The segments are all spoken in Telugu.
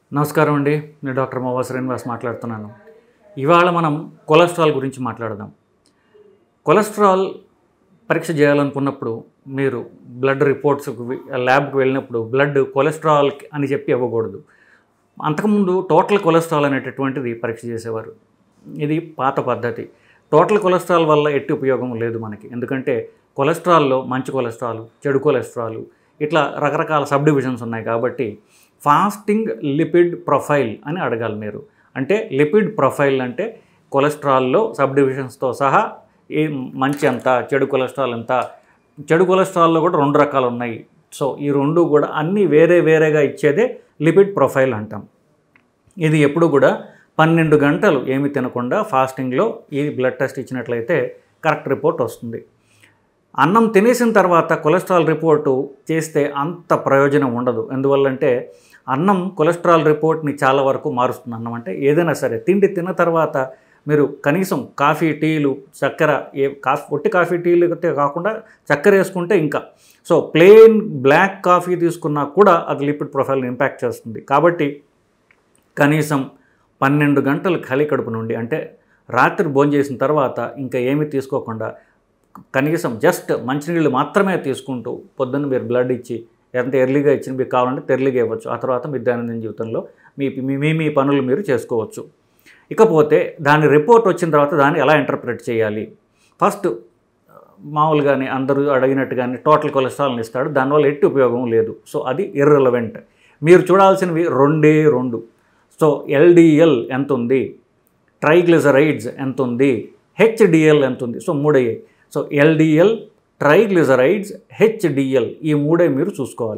నమస్కారం అండి. నేను డాక్టర్ మొవ్వా శ్రీనివాస్ మాట్లాడుతున్నాను. ఇవాళ మనం కొలెస్ట్రాల్ గురించి మాట్లాడదాం. కొలెస్ట్రాల్ పరీక్ష చేయాలనుకున్నప్పుడు మీరు బ్లడ్ రిపోర్ట్స్కి ల్యాబ్కి వెళ్ళినప్పుడు బ్లడ్ కొలెస్ట్రాల్ అని చెప్పి ఇవ్వకూడదు. అంతకుముందు టోటల్ కొలెస్ట్రాల్ అనేటటువంటిది పరీక్ష చేసేవారు. ఇది పాత పద్ధతి. టోటల్ కొలెస్ట్రాల్ వల్ల ఎట్టి ఉపయోగం లేదు మనకి. ఎందుకంటే కొలెస్ట్రాల్లో మంచి కొలెస్ట్రాల్, చెడు కొలెస్ట్రాల్ ఇట్లా రకరకాల సబ్ డివిజన్స్ ఉన్నాయి. కాబట్టి ఫాస్టింగ్ లిపిడ్ ప్రొఫైల్ అని అడగాలి మీరు. అంటే లిపిడ్ ప్రొఫైల్ అంటే కొలెస్ట్రాల్లో సబ్ డివిజన్స్తో సహా ఈ మంచి ఎంత, చెడు కొలెస్ట్రాల్ ఎంత. చెడు కొలెస్ట్రాల్లో కూడా 2 రకాలు ఉన్నాయి. సో ఈ 2 కూడా అన్నీ వేరే వేరేగా ఇచ్చేదే లిపిడ్ ప్రొఫైల్ అంటాం. ఇది ఎప్పుడు కూడా 12 గంటలు ఏమి తినకుండా ఫాస్టింగ్లో ఈ బ్లడ్ టెస్ట్ ఇచ్చినట్లయితే కరెక్ట్ రిపోర్ట్ వస్తుంది. అన్నం తినేసిన తర్వాత కొలెస్ట్రాల్ రిపోర్టు చేస్తే అంత ప్రయోజనం ఉండదు. ఎందువల్లంటే అన్నం కొలెస్ట్రాల్ రిపోర్ట్ని చాలా వరకు మారుస్తుంది. అన్నం అంటే ఏదైనా సరే తిండి తిన్న తర్వాత మీరు కనీసం కాఫీ, టీలు, చక్కెర ఒట్టి కాఫీ, టీలు కాకుండా చక్కెర వేసుకుంటే ఇంకా. సో ప్లెయిన్ బ్లాక్ కాఫీ తీసుకున్నా కూడా అది లిపిడ్ ప్రొఫైల్ని ఇంపాక్ట్ చేస్తుంది. కాబట్టి కనీసం 12 గంటలు ఖాళీ కడుపు నుండి, అంటే రాత్రి భోంచేసిన తర్వాత ఇంకా ఏమీ తీసుకోకుండా కనీసం జస్ట్ మంచినీళ్ళు మాత్రమే తీసుకుంటూ పొద్దున్న మీరు బ్లడ్ ఇచ్చి ఎంత ఎర్లీగా ఇచ్చిన మీకు కావాలంటే ఎర్లీగా ఇవ్వచ్చు. ఆ తర్వాత మీ దైనందిన జీవితంలో మీ పనులు మీరు చేసుకోవచ్చు. ఇకపోతే దాని రిపోర్ట్ వచ్చిన తర్వాత దాన్ని ఎలా ఇంటర్ప్రిట్ చేయాలి? ఫస్ట్ మామూలుగానే అందరూ అడిగినట్టుగానే టోటల్ కొలెస్ట్రాల్ని ఇస్తాడు. దానివల్ల ఎట్టి ఉపయోగం లేదు. సో అది ఇర్రెలవెంట్. మీరు చూడాల్సినవి 2. సో ఎల్డిఎల్ ఎంత ఉంది, ట్రైగ్లిసరైడ్స్ ఎంత ఉంది, హెచ్డిఎల్ ఎంత ఉంది. సో 3 అయ్యాయి. సో ఎల్డిఎల్, ట్రైగ్లిసరైడ్స్, హెచ్డిఎల్ ఈ 3 మీరు చూసుకోవాలి.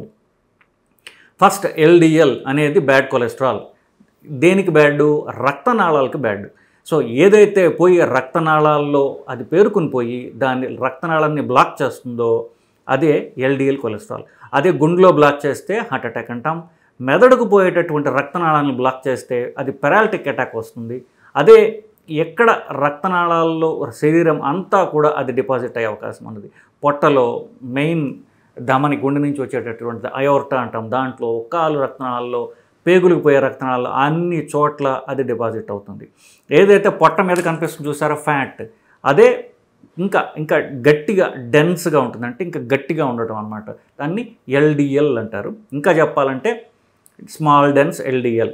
ఫస్ట్ ఎల్డిఎల్ అనేది బ్యాడ్ కొలెస్ట్రాల్. దేనికి బ్యాడ్? రక్తనాళాలకు బ్యాడ్. సో ఏదైతే పోయి రక్తనాళాల్లో అది పేరుకుని పోయి దాని రక్తనాళాన్ని బ్లాక్ చేస్తుందో అదే ఎల్డిఎల్ కొలెస్ట్రాల్. అదే గుండెలో బ్లాక్ చేస్తే హార్ట్ అటాక్ అంటాం. మెదడుకు పోయేటటువంటి రక్తనాళాన్ని బ్లాక్ చేస్తే అది పెరాలిటిక్ అటాక్ వస్తుంది. అదే ఎక్కడ రక్తనాళాల్లో శరీరం అంతా కూడా అది డిపాజిట్ అయ్యే అవకాశం ఉన్నది. పొట్టలో మెయిన్ ధమని గుండె నుంచి వచ్చేటటువంటి అయోర్టా అంటాం. దాంట్లో కాలు రక్తనాళాల్లో, పేగులకు పోయే రక్తనాళాల్లో అన్ని చోట్ల అది డిపాజిట్ అవుతుంది. ఏదైతే పొట్ట మీద కనిపిస్తుంది చూసారో ఫ్యాట్, అదే ఇంకా గట్టిగా డెన్స్గా ఉంటుంది. అంటే ఇంకా గట్టిగా ఉండటం అన్నమాట. దాన్ని ఎల్డిఎల్ అంటారు. ఇంకా చెప్పాలంటే స్మాల్ డెన్స్ ఎల్డిఎల్.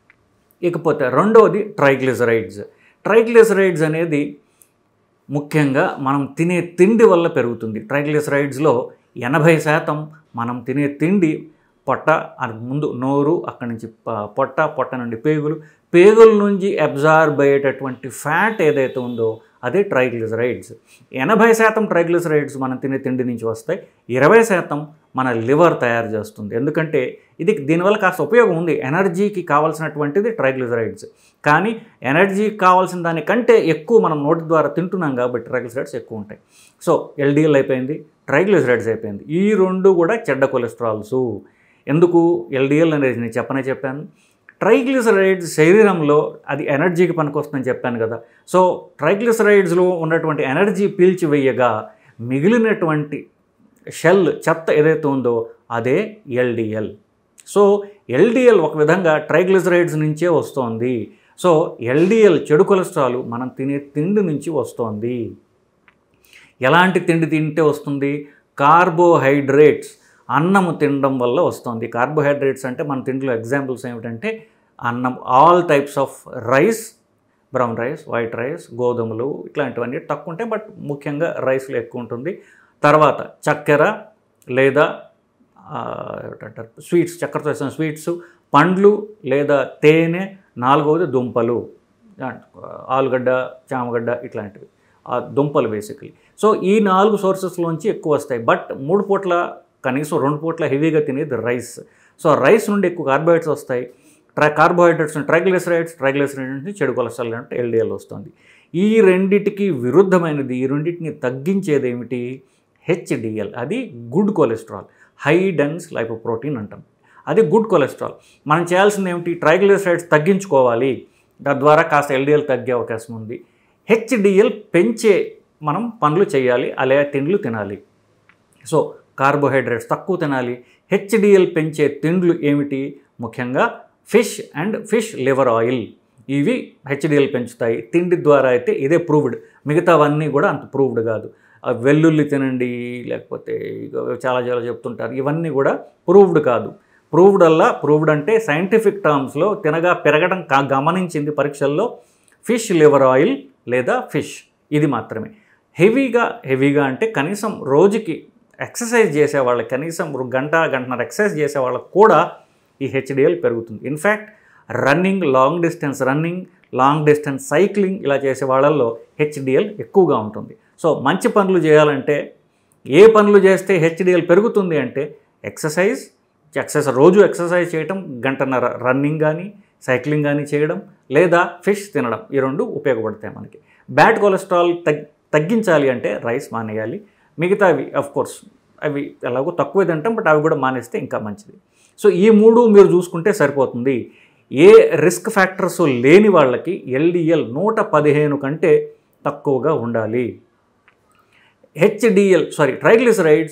ఇకపోతే రెండవది ట్రైగ్లిసరైడ్స్. ట్రైగ్లిసరైడ్స్ అనేది ముఖ్యంగా మనం తినే తిండి వల్ల పెరుగుతుంది. ట్రైగ్లిసరైడ్స్లో 80% మనం తినే తిండి, పొట్ట, ముందు నోరు, అక్కడి నుంచి పొట్ట నుండి పేగుల నుంచి అబ్జార్బ్ అయ్యేటటువంటి ఫ్యాట్ ఏదైతే ఉందో అదే ట్రైగ్లిసరైడ్స్. 80% ట్రైగ్లిసరైడ్స్ మనం తినే తిండి నుంచి వస్తాయి. 20% మన లివర్ తయారు చేస్తుంది. ఎందుకంటే దీనివల్ల కాస్త ఉపయోగం ఉంది. ఎనర్జీకి కావాల్సినటువంటిది ట్రైగ్లిసరైడ్స్. కానీ ఎనర్జీకి కావాల్సిన దానికంటే ఎక్కువ మనం నోటి ద్వారా తింటున్నాం కాబట్టి ట్రైగ్లిసరైడ్స్ ఎక్కువ ఉంటాయి. సో ఎల్డిఎల్ అయిపోయింది, ట్రైగ్లిసరైడ్స్ అయిపోయింది. ఈ 2 కూడా చెడ్డ కొలెస్ట్రాల్స్. ఎందుకు ఎల్డిఎల్ అనేది నేను చెప్పాను. ట్రైగ్లిసరైడ్స్ శరీరంలో అది ఎనర్జీకి పనికొస్తుందని చెప్పాను కదా. సో ట్రైగ్లిసరైడ్స్లో ఉన్నటువంటి ఎనర్జీ పీల్చివేయగా మిగిలినటువంటి షెల్ చెత్త ఏదైతే ఉందో అదే ఎల్డిఎల్. సో ఎల్డిఎల్ ఒక విధంగా ట్రైగ్లిసరైడ్స్ నుంచే వస్తోంది. సో ఎల్డిఎల్ చెడు కొలెస్ట్రాల్ మనం తినే తిండి నుంచి వస్తోంది. ఎలాంటి తిండి తింటే వస్తుంది? కార్బోహైడ్రేట్స్, అన్నము తినడం వల్ల వస్తుంది. కార్బోహైడ్రేట్స్ అంటే మన తిండిలో ఎగ్జాంపుల్స్ ఏమిటంటే అన్నం, all types of rice, brown rice, white rice, గోధుమలు ఇట్లాంటివన్నీ తక్కువ ఉంటాయి. బట్ ముఖ్యంగా రైస్లో ఎక్కువ ఉంటుంది. తర్వాత చక్కెర లేదా ఏమిటంటారు స్వీట్స్, చక్కెరతో చేసిన స్వీట్స్, పండ్లు లేదా తేనె, 4వది దుంపలు, ఆలుగడ్డ, చామగడ్డ ఇట్లాంటివి, దుంపలు బేసికలీ. సో ఈ 4 సోర్సెస్లోంచి ఎక్కువ వస్తాయి. బట్ 3 పూట్ల కనీసం 2 పూట్ల హెవీగా తినేది రైస్. సో రైస్ నుండి ఎక్కువ కార్బోహైడ్రేట్స్ వస్తాయి. కార్బోహైడ్రేట్స్ ట్రైగ్లిసరైడ్స్ నుంచి చెడు కొలెస్ట్రాల్ అంటే ఎల్డిఎల్ వస్తుంది. ఈ రెండిటికి విరుద్ధమైనది, ఈ రెండింటిని తగ్గించేది ఏమిటి? హెచ్డిఎల్. అది good cholesterol, high dense lipoprotein అంటాం. అది గుడ్ కొలెస్ట్రాల్. మనం చేయాల్సింది ఏమిటి? ట్రైగ్లిసరైడ్స్ తగ్గించుకోవాలి. తద్వారా కాస్త ఎల్డిఎల్ తగ్గే అవకాశం ఉంది. హెచ్డిఎల్ పెంచే మనం పనులు చేయాలి, అలాగే తిండ్లు తినాలి. సో కార్బోహైడ్రేట్స్ తక్కువ తినాలి. హెచ్డిఎల్ పెంచే తిండ్లు ఏమిటి? ముఖ్యంగా fish and fish liver oil ఇవి హెచ్డిఎల్ పెంచుతాయి. తిండి ద్వారా అయితే ఇదే ప్రూవ్డ్, మిగతావన్నీ కూడా అంత ప్రూవ్డ్ కాదు. వెల్లుల్లి తినండి, లేకపోతే చాలా చాలా చెప్తుంటారు, ఇవన్నీ కూడా ప్రూవ్డ్ కాదు. ప్రూవ్డ్ అంటే సైంటిఫిక్ టర్మ్స్లో తినగా పెరగడం గమనించింది పరీక్షల్లో ఫిష్ లివర్ ఆయిల్ లేదా ఫిష్, ఇది మాత్రమే. హెవీగా అంటే కనీసం రోజుకి ఎక్సర్సైజ్ చేసే వాళ్ళకి, కనీసం గంటన్నర ఎక్సర్సైజ్ చేసే వాళ్ళకి కూడా ఈ హెచ్డిఎల్ పెరుగుతుంది. ఇన్ఫ్యాక్ట్ లాంగ్ డిస్టెన్స్ సైక్లింగ్ ఇలా చేసే వాళ్ళల్లో హెచ్డిఎల్ ఎక్కువగా ఉంటుంది. సో మంచి పనులు చేయాలంటే ఏ పనులు చేస్తే హెచ్డిఎల్ పెరుగుతుంది అంటే ఎక్సర్సైజ్ రోజు ఎక్సర్సైజ్ చేయడం, గంటన్నర రన్నింగ్ కానీ సైక్లింగ్ కానీ చేయడం, లేదా ఫిష్ తినడం, ఈ రెండు ఉపయోగపడతాయి మనకి. బ్యాడ్ కొలెస్ట్రాల్ తగ్గించాలి అంటే రైస్ మానేయాలి. మిగతావి అఫ్కోర్స్ అవి ఎలాగో తక్కువ తింటాం, బట్ అవి కూడా మానేస్తే ఇంకా మంచిది. సో ఈ 3 మీరు చూసుకుంటే సరిపోతుంది. ఏ రిస్క్ ఫ్యాక్టర్స్ లేని వాళ్ళకి ఎల్డిఎల్ 115 కంటే తక్కువగా ఉండాలి. ట్రైగ్లిసరైడ్స్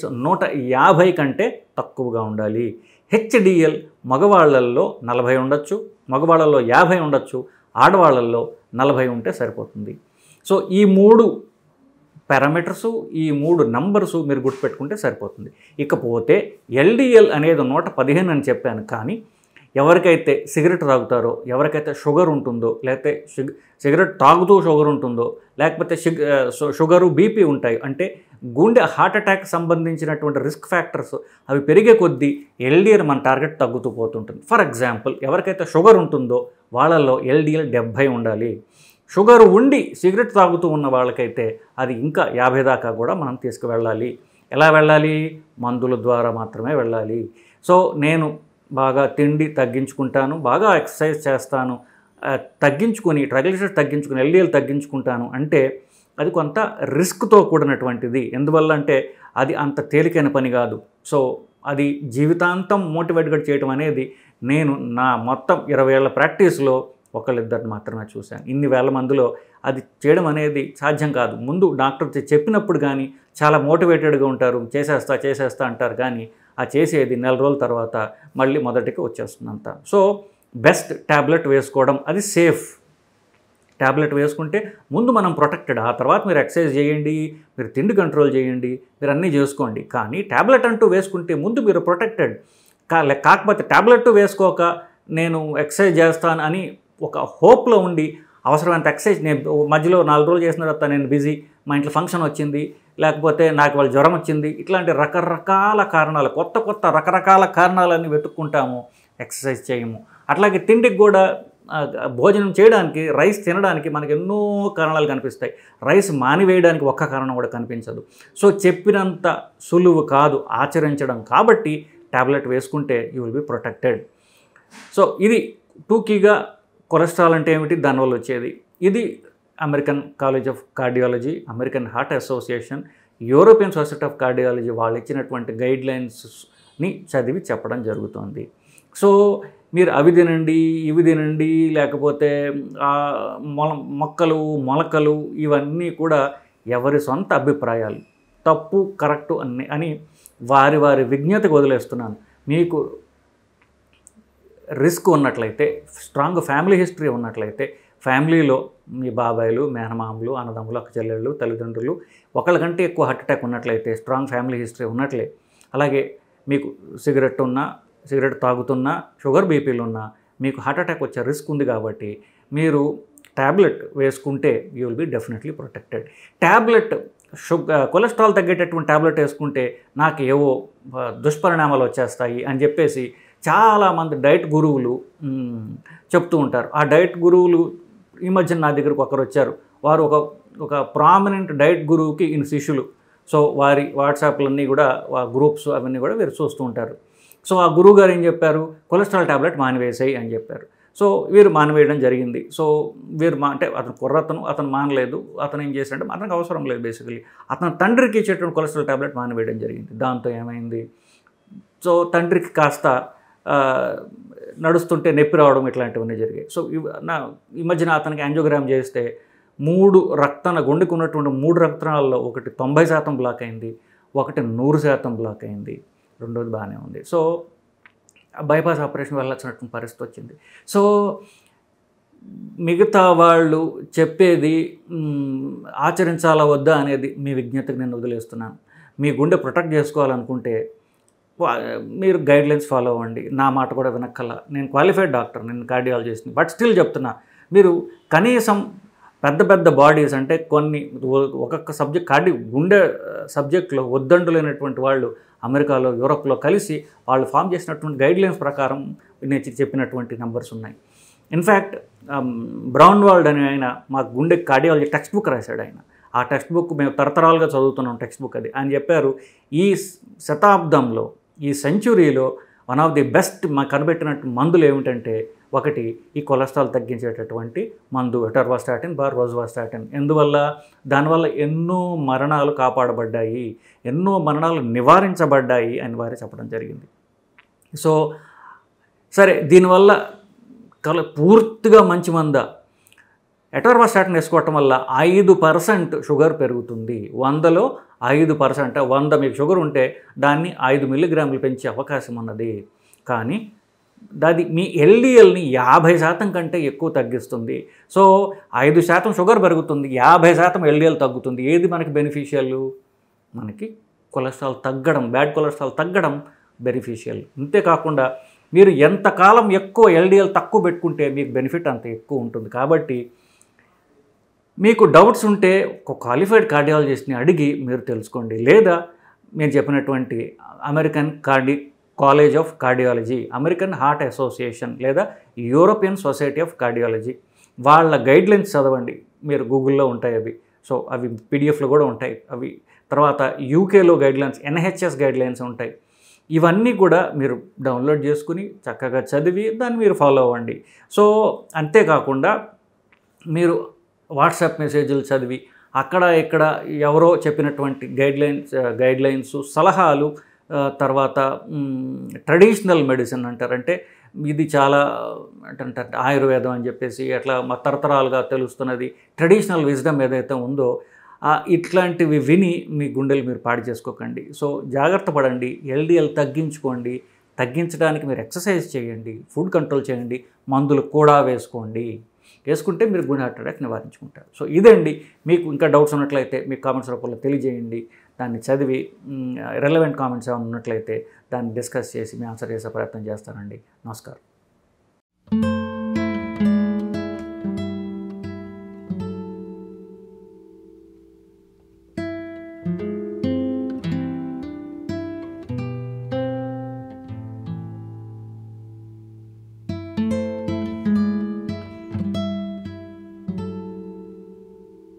150 కంటే తక్కువగా ఉండాలి. హెచ్డిఎల్ మగవాళ్ళల్లో 40 ఉండొచ్చు, మగవాళ్ళల్లో 50 ఉండొచ్చు, ఆడవాళ్ళల్లో 40 ఉంటే సరిపోతుంది. సో ఈ 3 పారామీటర్సు, ఈ 3 నంబర్సు మీరు గుర్తుపెట్టుకుంటే సరిపోతుంది. ఇకపోతే ఎల్డిఎల్ అనేది 115 అని చెప్పాను, కానీ ఎవరికైతే సిగరెట్ తాగుతారో, ఎవరికైతే షుగర్ ఉంటుందో, లేకపోతే సిగరెట్ తాగుతూ షుగర్ ఉంటుందో, లేకపోతే షుగరు బీపీ ఉంటాయి, అంటే గుండె హార్ట్ అటాక్ సంబంధించినటువంటి రిస్క్ ఫ్యాక్టర్స్ అవి పెరిగే కొద్దీ ఎల్డిఎల్ మన టార్గెట్ తగ్గుతూ పోతుంటుంది. ఫర్ ఎగ్జాంపుల్, ఎవరికైతే షుగర్ ఉంటుందో వాళ్ళల్లో ఎల్డిఎల్ 70 ఉండాలి. షుగర్ ఉండి సిగరెట్ తాగుతూ ఉన్న వాళ్ళకైతే అది ఇంకా 50 దాకా కూడా మనం తీసుకువెళ్ళాలి. ఎలా వెళ్ళాలి? మందుల ద్వారా మాత్రమే వెళ్ళాలి. సో నేను బాగా తిండి తగ్గించుకుంటాను, బాగా ఎక్సర్సైజ్ చేస్తాను, తగ్గించుకొని ట్రైగ్లిసరైడ్స్ తగ్గించుకుని ఎల్డిఎల్ తగ్గించుకుంటాను అంటే అది కొంత రిస్క్తో కూడినటువంటిది. ఎందువల్ల అంటే అది అంత తేలికైన పని కాదు. సో అది జీవితాంతం మోటివేట్గా చేయడం అనేది నేను నా మొత్తం 20 ఏళ్ల ప్రాక్టీస్లో ఒకళ్ళిద్దరిని మాత్రమే చూశాను. ఇన్ని వేల మందిలో అది చేయడం అనేది సాధ్యం కాదు. ముందు డాక్టర్ చెప్పినప్పుడు కానీ చాలా మోటివేటెడ్గా ఉంటారు, చేసేస్తా అంటారు, కానీ ఆ చేసేది నెల రోజుల తర్వాత మళ్ళీ మొదటికి వచ్చేస్తుందంతా. సో బెస్ట్ ట్యాబ్లెట్ వేసుకోవడం, అది సేఫ్. ట్యాబ్లెట్ వేసుకుంటే ముందు మనం ప్రొటెక్టెడ్, ఆ తర్వాత మీరు ఎక్సర్సైజ్ చేయండి, మీరు తిండి కంట్రోల్ చేయండి, మీరు అన్నీ చేసుకోండి. కానీ ట్యాబ్లెట్ అంటూ వేసుకుంటే ముందు మీరు ప్రొటెక్టెడ్. కాకపోతే ట్యాబ్లెట్ వేసుకోక నేను ఎక్సర్సైజ్ చేస్తాను అని ఒక హోప్లో ఉండి అవసరమైనంత ఎక్సర్సైజ్ నేను మధ్యలో 4 రోజులు చేసిన తర్వాత నేను బిజీ, మా ఇంట్లో ఫంక్షన్ వచ్చింది, లేకపోతే నాకు వాళ్ళ జ్వరం వచ్చింది, ఇట్లాంటి రకరకాల కారణాలు, కొత్త రకరకాల కారణాలన్నీ వెతుక్కుంటాము, ఎక్సర్సైజ్ చేయము. అట్లాగే తిండికి కూడా భోజనం చేయడానికి, రైస్ తినడానికి మనకు ఎన్నో కారణాలు కనిపిస్తాయి. రైస్ మానివేయడానికి ఒక్క కారణం కూడా కనిపించదు. సో చెప్పినంత సులువు కాదు ఆచరించడం. కాబట్టి ట్యాబ్లెట్ వేసుకుంటే you will be protected. So ఇది టూకీగా కొలెస్ట్రాల్ అంటే ఏమిటి, దానివల్ల వచ్చేది. ఇది American College of Cardiology, American Heart Association, European Society of Cardiology వాళ్ళు ఇచ్చినటువంటి గైడ్లైన్స్ని చదివి చెప్పడం జరుగుతుంది. సో మీరు అవి తినండి, ఇవి తినండి, లేకపోతే మొలకలు ఇవన్నీ కూడా ఎవరి సొంత అభిప్రాయాలు, తప్పు కరెక్టు అని వారి విజ్ఞతకు వదిలేస్తున్నాను. మీకు రిస్క్ ఉన్నట్లయితే, స్ట్రాంగ్ ఫ్యామిలీ హిస్టరీ ఉన్నట్లయితే, ఫ్యామిలీలో మీ బాబాయిలు, మేనమామలు, అన్నదమ్ములు, అక్క చెల్లెళ్ళు, తల్లిదండ్రులు ఒకళ్ళకంటే ఎక్కువ హార్ట్ అటాక్ ఉన్నట్లయితే, స్ట్రాంగ్ ఫ్యామిలీ హిస్టరీ ఉన్నట్లే, అలాగే మీకు సిగరెట్ తాగుతున్నా, షుగర్ బీపీలు ఉన్నా మీకు హార్ట్ అటాక్ వచ్చే రిస్క్ ఉంది. కాబట్టి మీరు ట్యాబ్లెట్ వేసుకుంటే you will be definitely protected. Cholesterol తగ్గేటటువంటి ట్యాబ్లెట్ వేసుకుంటే నాకు ఏవో దుష్పరిణామాలు వచ్చేస్తాయి అని చెప్పేసి చాలామంది డైట్ గురువులు చెప్తూ ఉంటారు. ఆ డైట్ గురువులు ఈ మధ్య నా దగ్గరకు ఒకరు వచ్చారు. వారు ఒక ప్రామినెంట్ డైట్ గురువుకి శిష్యులు. సో వారి వాట్సాప్లన్నీ కూడా గ్రూప్స్ అవన్నీ కూడా వీరు చూస్తూ ఉంటారు. సో ఆ గురువు గారు ఏం చెప్పారు, కొలెస్ట్రాల్ ట్యాబ్లెట్ మానివేసాయి అని చెప్పారు. సో వీరు మానివేయడం జరిగింది. సో వీరు అంటే అతను మానలేదు. అతను ఏం చేశాడంటే అతనికి అవసరం లేదు, బేసికలీ అతను తండ్రికి ఇచ్చేటువంటి కొలెస్ట్రాల్ ట్యాబ్లెట్ మానివేయడం జరిగింది. దాంతో ఏమైంది, సో తండ్రికి కాస్త నడుస్తుంటే నొప్పి రావడం ఇట్లాంటివన్నీ జరిగాయి. సో ఈ మధ్యన అతనికి యాంజియోగ్రామ్ చేస్తే గుండెకు ఉన్నటువంటి 3 రక్తనాళాల్లో ఒకటి 90% బ్లాక్ అయింది, ఒకటి 100% బ్లాక్ అయింది, రెండోది బాగానే ఉంది. సో బైపాస్ ఆపరేషన్ వెళ్ళాల్సినటువంటి పరిస్థితి వచ్చింది. సో మిగతా వాళ్ళు చెప్పేది ఆచరించాలా వద్దా అనేది మీ విజ్ఞతకు నేను వదిలేస్తున్నాను. మీ గుండె ప్రొటెక్ట్ చేసుకోవాలనుకుంటే మీరు గైడ్లైన్స్ ఫాలో అవ్వండి. నా మాట కూడా వినక్కల. నేను క్వాలిఫైడ్ డాక్టర్, నేను కార్డియాలజిస్ట్ని. బట్ స్టిల్ చెప్తున్నా, మీరు కనీసం పెద్ద పెద్ద బాడీస్ అంటే కొన్ని ఒక్కొక్క సబ్జెక్ట్ గుండె సబ్జెక్ట్లో వద్దండులైనటువంటి వాళ్ళు అమెరికాలో, యూరోప్లో కలిసి వాళ్ళు ఫామ్ చేసినటువంటి గైడ్లైన్స్ ప్రకారం నేను చెప్పినటువంటి నెంబర్స్ ఉన్నాయి. ఇన్ఫ్యాక్ట్ బ్రౌన్వాల్డ్ అనే ఆయన మా గుండె కార్డియాలజీ టెక్స్ట్ బుక్ రాశాడు ఆయన. ఆ టెక్స్ట్ బుక్ మేము తరతరాలుగా చదువుతున్నాం టెక్స్ట్ బుక్ అది. ఆయన చెప్పారు, ఈ శతాబ్దంలో, ఈ సెంచురీలో వన్ ఆఫ్ ది బెస్ట్ మాకు కనిపెట్టినట్టు మందులు ఏమిటంటే, ఒకటి ఈ కొలెస్ట్రాల్ తగ్గించేటటువంటి మందు ఎటర్వాస్టాటిన్ రోజ్వాస్టాటిన్. ఎందువల్ల? దానివల్ల ఎన్నో మరణాలు కాపాడబడ్డాయి, ఎన్నో మరణాలు నివారించబడ్డాయి అని వారే చెప్పడం జరిగింది. సో సరే, దీనివల్ల పూర్తిగా మంచి మంద. ఎటర్వాస్టాటిన్ వేసుకోవటం వల్ల 5% షుగర్ పెరుగుతుంది. 100లో 5%. 100 మీకు షుగర్ ఉంటే దాన్ని 5 మిల్లీగ్రాములు పెంచే అవకాశం ఉన్నది. కానీ అది మీ ఎల్డిఎల్ని 50% కంటే ఎక్కువ తగ్గిస్తుంది. సో 5% షుగర్ పెరుగుతుంది, 50% ఎల్డిఎల్ తగ్గుతుంది. ఏది మనకి బెనిఫిషియల్? మనకి కొలెస్ట్రాల్ తగ్గడం, బ్యాడ్ కొలెస్ట్రాల్ తగ్గడం బెనిఫిషియల్. అంతేకాకుండా మీరు ఎంతకాలం ఎక్కువ ఎల్డిఎల్ తక్కువ పెట్టుకుంటే మీకు బెనిఫిట్ అంత ఎక్కువ ఉంటుంది. కాబట్టి మీకు డౌట్స్ ఉంటే ఒక క్వాలిఫైడ్ కార్డియాలజిస్ట్ని అడిగి మీరు తెలుసుకోండి. లేదా నేను చెప్పినటువంటి American College of Cardiology, American Heart Association లేదా యూరోపియన్ సొసైటీ ఆఫ్ కార్డియాలజీ వాళ్ళ గైడ్లైన్స్ చదవండి. మీరు గూగుల్లో ఉంటాయి అవి. సో అవి పీడిఎఫ్లో కూడా ఉంటాయి అవి. తర్వాత యూకేలో గైడ్లైన్స్, ఎన్హెచ్ఎస్ గైడ్లైన్స్ ఉంటాయి. ఇవన్నీ కూడా మీరు డౌన్లోడ్ చేసుకుని చక్కగా చదివి దాన్ని మీరు ఫాలో అవ్వండి. సో అంతేకాకుండా మీరు వాట్సాప్ మెసేజ్లు చదివి అక్కడ ఇక్కడ ఎవరో చెప్పినటువంటి గైడ్లైన్స్ సలహాలు, తర్వాత ట్రెడిషనల్ మెడిసిన్ అంటారంటే ఇది చాలా అంటే ఆయుర్వేదం అని చెప్పేసి అట్లా మా తరతరాలుగా తెలుస్తున్నది ట్రెడిషనల్ విజ్డమ్ ఏదైతే ఉందో ఇట్లాంటివి విని మీ గుండెలు మీరు పాడు చేసుకోకండి. సో జాగ్రత్త పడండి, ఎల్డిఎల్ తగ్గించుకోండి. తగ్గించడానికి మీరు ఎక్సర్సైజ్ చేయండి, ఫుడ్ కంట్రోల్ చేయండి, మందులు కూడా వేసుకుంటే మీరు గుండె హార్ట్ అటాక్ నివారించుకుంటారు. సో ఇదండి. మీకు ఇంకా డౌట్స్ ఉన్నట్లయితే మీ కామెంట్స్ రూపంలో తెలియజేయండి. దాన్ని చదివి రెలవెంట్ కామెంట్స్ ఏమైనా ఉన్నట్లయితే దాన్ని డిస్కస్ చేసి మీ ఆన్సర్ చేసే ప్రయత్నం చేస్తానండి. నమస్కారం.